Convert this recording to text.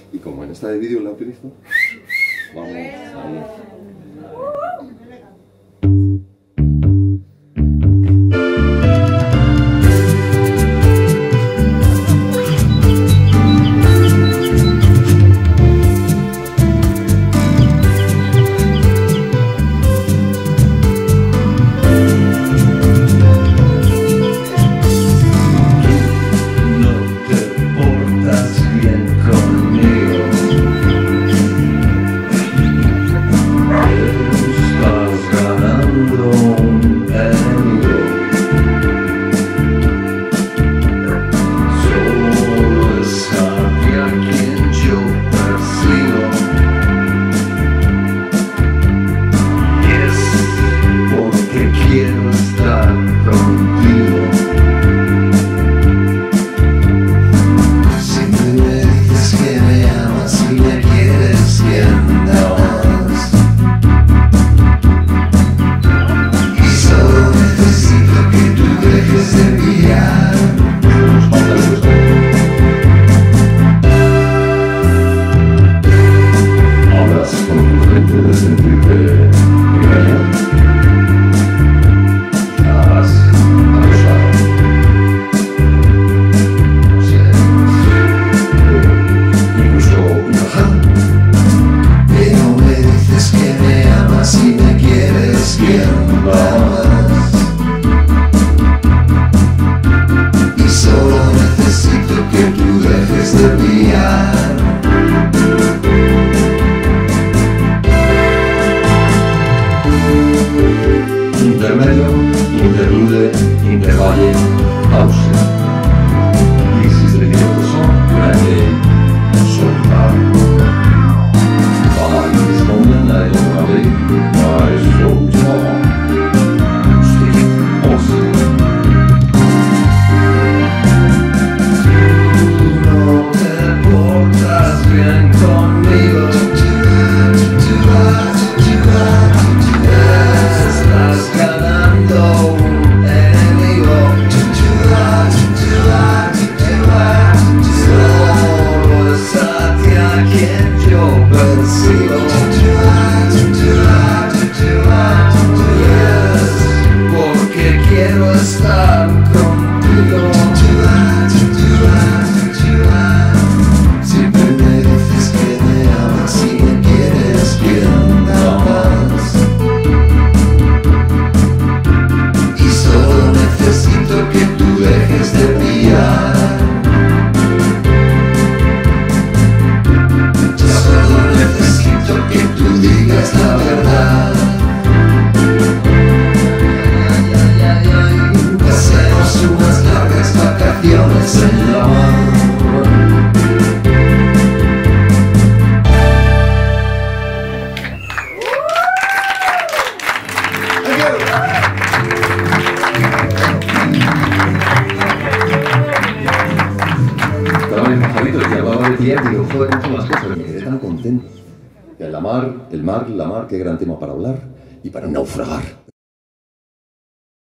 Y como en esta de vídeo la utilizo, vamos ahí. Intermedio, interlude, intervalle, pausa. Crisis de tiempo son grande, son bajo. While this moment I don't worry, I so tall. Stick, awesome. Tú no te portas bien conmigo. Porque quiero estar contigo. Siempre me dices que me amas y me quieres bien más. Y solo necesito que tú dejes de pillar. Solo necesito que tú digas la verdad. Pasemos unas largas vacaciones en la mar. Estaban en pajaritos que hablaba de tía y digo, joder, mucho más cosas. Me quedé tan contento. La mar, qué gran tema para hablar y para naufragar.